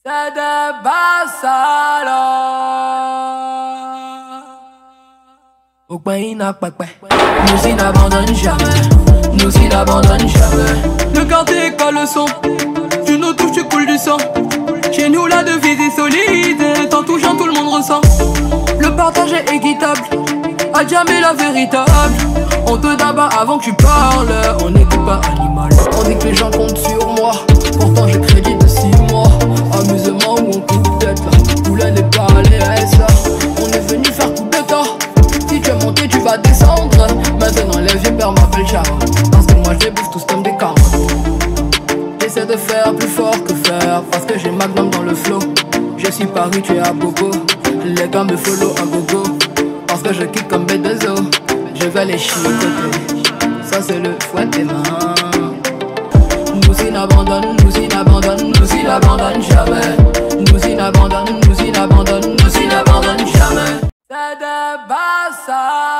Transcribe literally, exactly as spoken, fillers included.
C'est de Bassala. Au pays n'a pas de nous ils n'abandonnent jamais. Nous ils n'abandonnent jamais. Le quartier est pas le son. Tu nous touches, tu coules du sang. Chez nous la devise est solide. T'en touchant tout le monde ressent. Le partage est équitable. A jamais la véritable. On te d'abat avant que tu parles. On n'écoute pas animal. On dit que les gens comptent sur moi. Pourtant j'ai crédit de six mois. Amusement ou on coupe tête là. Poulet n'est pas les S là. On est venu faire coup d'état. Si tu es monté tu vas descendre. Maintenant les vieux pères m'appellent Chara. Parce que moi je les bouffe tous comme des carottes. J'essaie de faire plus fort que faire. Parce que j'ai Magnum dans le flow. Je suis Paris, tu es à Bogo. Les gars me follow à gogo. Parce que je kick comme B deux O. Je vais les chicoter. Ça c'est le fouet des mains. Nous ils n'abandonnent, nous ils n'abandonnent, nous ils n'abandonnent jamais. Nous ils n'abandonnent, nous ils n'abandonnent, nous ils n'abandonnent jamais. C'est de Bassala.